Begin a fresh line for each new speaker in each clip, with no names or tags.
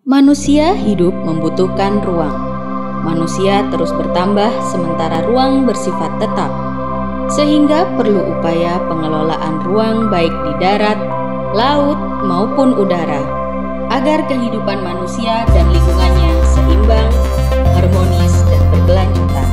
Manusia hidup membutuhkan ruang. Manusia terus bertambah sementara ruang bersifat tetap, sehingga perlu upaya pengelolaan ruang baik di darat, laut, maupun udara, agar kehidupan manusia dan lingkungannya seimbang, harmonis, dan berkelanjutan.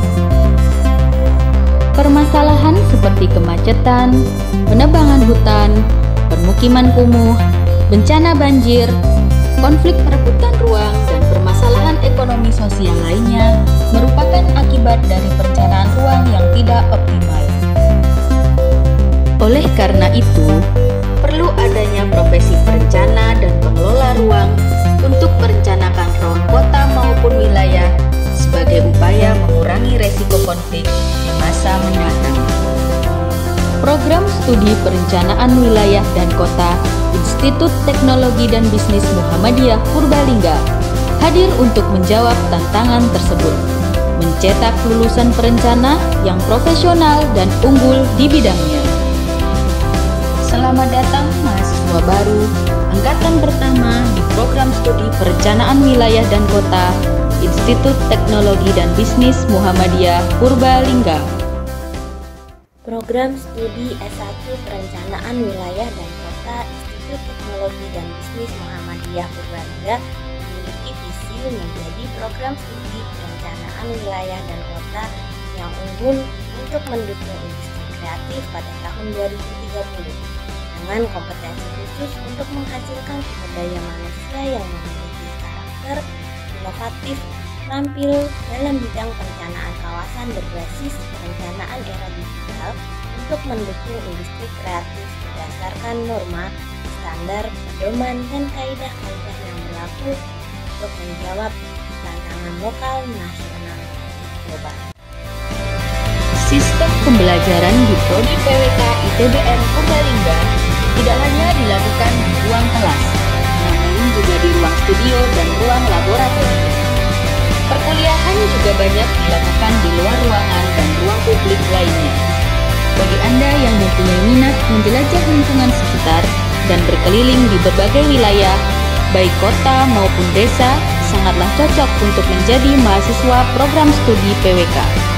Permasalahan seperti kemacetan, penebangan hutan, permukiman kumuh, bencana banjir, konflik perebutan ruang, dan permasalahan ekonomi sosial lainnya merupakan akibat dari perencanaan ruang yang tidak optimal. Oleh karena itu, perlu adanya profesi perencana dan pengelola ruang untuk merencanakan ruang kota maupun wilayah sebagai upaya mengurangi resiko konflik di masa mendatang. Program Studi Perencanaan Wilayah dan Kota Institut Teknologi dan Bisnis Muhammadiyah Purbalingga hadir untuk menjawab tantangan tersebut, mencetak lulusan perencana yang profesional dan unggul di bidangnya. Selamat datang mahasiswa baru angkatan pertama di Program Studi Perencanaan Wilayah dan Kota Institut Teknologi dan Bisnis Muhammadiyah Purbalingga.
Program Studi S1 Perencanaan Wilayah dan Kota Institut Teknologi dan Bisnis Muhammadiyah Purbalingga memiliki visi menjadi program studi perencanaan wilayah dan kota yang unggul untuk mendukung industri kreatif pada tahun 2030 dengan kompetensi khusus untuk menghasilkan sumber daya manusia yang memiliki karakter inovatif, terampil dalam bidang perencanaan kawasan berbasis perencanaan era digital untuk mendukung industri kreatif berdasarkan norma, standar, pedoman, dan kaidah-kaidah yang berlaku untuk menjawab tantangan lokal, nasional, dan global.
Sistem pembelajaran di Prodi PWK ITBM Purbalingga tidak hanya dilakukan di ruang kelas, namun juga di ruang studio dan ruang laboratorium. Perkuliahan juga banyak dilakukan di luar ruangan dan ruang publik lainnya. Bagi Anda yang mempunyai minat menjelajah lingkungan sekitar dan berkeliling di berbagai wilayah, baik kota maupun desa, sangatlah cocok untuk menjadi mahasiswa program studi PWK.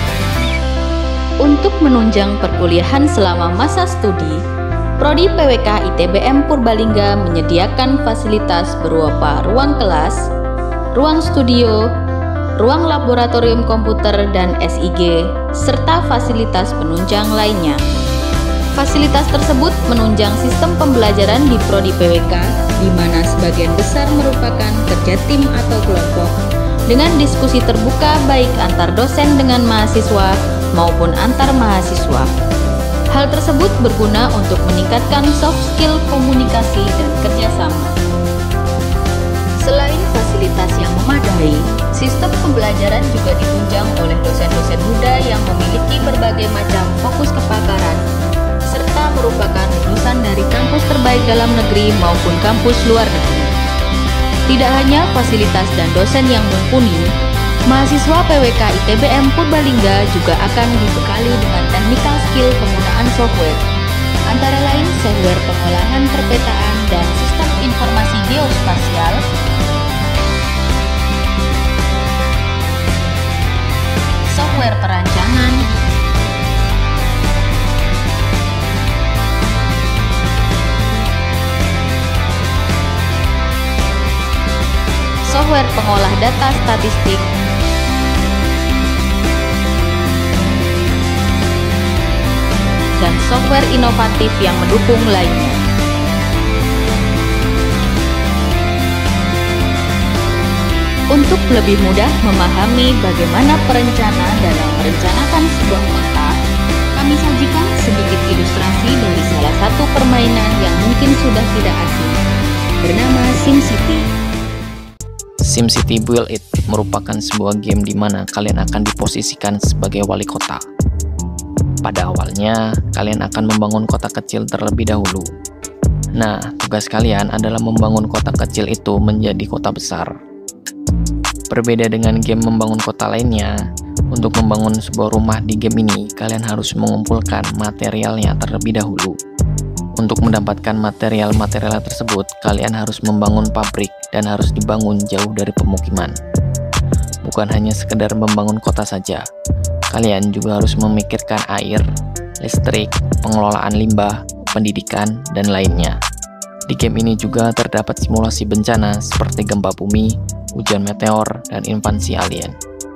Untuk menunjang perkuliahan selama masa studi, Prodi PWK ITBM Purbalingga menyediakan fasilitas berupa ruang kelas, ruang studio, ruang laboratorium komputer dan SIG, serta fasilitas penunjang lainnya. Fasilitas tersebut menunjang sistem pembelajaran di Prodi PWK, di mana sebagian besar merupakan kerja tim atau kelompok, dengan diskusi terbuka baik antar dosen dengan mahasiswa maupun antar mahasiswa. Hal tersebut berguna untuk meningkatkan soft skill komunikasi dan kerjasama. Selain fasilitas yang memadai, sistem pembelajaran juga ditunjang oleh dosen-dosen muda yang memiliki berbagai macam fokus kepakaran, serta merupakan lulusan dari kampus terbaik dalam negeri maupun kampus luar negeri. Tidak hanya fasilitas dan dosen yang mumpuni, mahasiswa PWK ITBM Purbalingga juga akan dibekali dengan technical skill penggunaan software, antara lain software pengolahan perpetaan dan sistem informasi geospasial, software perancangan, software pengolah data statistik, dan software inovatif yang mendukung lainnya. Untuk lebih mudah memahami bagaimana perencana dalam merencanakan sebuah kota, kami sajikan sedikit ilustrasi dari salah satu permainan yang mungkin sudah tidak asing, bernama SimCity.
SimCity Build It merupakan sebuah game di mana kalian akan diposisikan sebagai wali kota. Pada awalnya, kalian akan membangun kota kecil terlebih dahulu. Nah, tugas kalian adalah membangun kota kecil itu menjadi kota besar. Berbeda dengan game membangun kota lainnya, untuk membangun sebuah rumah di game ini, kalian harus mengumpulkan materialnya terlebih dahulu. Untuk mendapatkan material-material tersebut, kalian harus membangun pabrik dan harus dibangun jauh dari pemukiman. Bukan hanya sekedar membangun kota saja, kalian juga harus memikirkan air, listrik, pengelolaan limbah, pendidikan, dan lainnya. Di game ini juga terdapat simulasi bencana seperti gempa bumi, hujan meteor, dan invasi alien.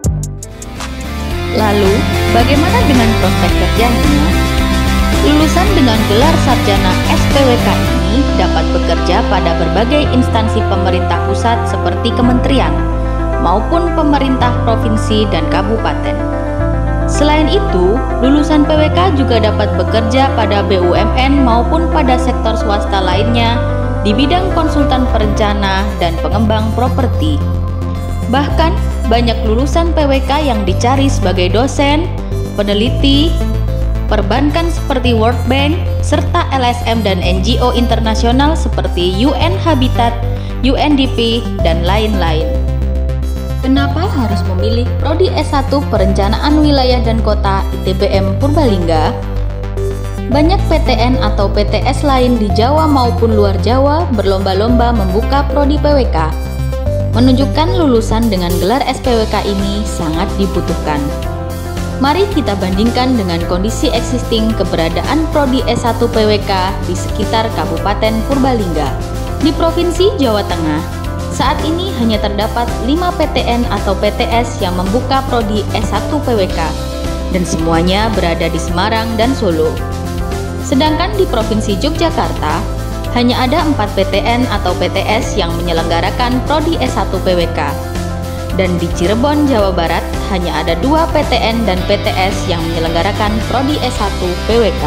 Lalu, bagaimana dengan prospek kerjanya? Lulusan dengan gelar sarjana SPWK ini dapat bekerja pada berbagai instansi pemerintah pusat seperti kementerian, maupun pemerintah provinsi dan kabupaten. Selain itu, lulusan PWK juga dapat bekerja pada BUMN maupun pada sektor swasta lainnya di bidang konsultan perencana dan pengembang properti. Bahkan, banyak lulusan PWK yang dicari sebagai dosen, peneliti, perbankan seperti World Bank, serta LSM dan NGO internasional seperti UN Habitat, UNDP, dan lain-lain. Kenapa harus memilih Prodi S1 Perencanaan Wilayah dan Kota ITBM Purbalingga? Banyak PTN atau PTS lain di Jawa maupun luar Jawa berlomba-lomba membuka Prodi PWK, menunjukkan lulusan dengan gelar SPWK ini sangat dibutuhkan. Mari kita bandingkan dengan kondisi existing keberadaan Prodi S1 PWK di sekitar Kabupaten Purbalingga. Di Provinsi Jawa Tengah, saat ini hanya terdapat 5 PTN atau PTS yang membuka Prodi S1 PWK, dan semuanya berada di Semarang dan Solo. Sedangkan di Provinsi Yogyakarta, hanya ada 4 PTN atau PTS yang menyelenggarakan Prodi S1 PWK. Dan di Cirebon, Jawa Barat, hanya ada 2 PTN dan PTS yang menyelenggarakan Prodi S1 PWK.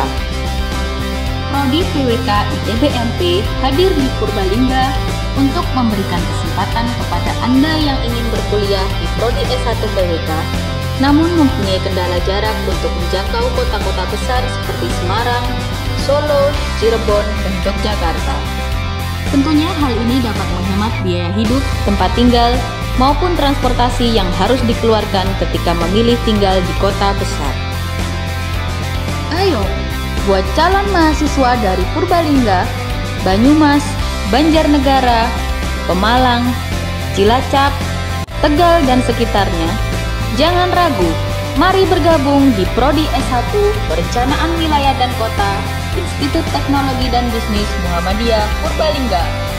Prodi PWK ITBMP hadir di Purbalingga untuk memberikan kesempatan kepada Anda yang ingin berkuliah di Prodi S1 PWK, namun mempunyai kendala jarak untuk menjangkau kota-kota besar seperti Semarang, Solo, Cirebon, dan Yogyakarta. Tentunya hal ini dapat menghemat biaya hidup, tempat tinggal, maupun transportasi yang harus dikeluarkan ketika memilih tinggal di kota besar. Ayo, buat calon mahasiswa dari Purbalingga, Banyumas, Banjarnegara, Pemalang, Cilacap, Tegal, dan sekitarnya, jangan ragu, mari bergabung di Prodi S1 Perencanaan Wilayah dan Kota, Institut Teknologi dan Bisnis Muhammadiyah Purbalingga.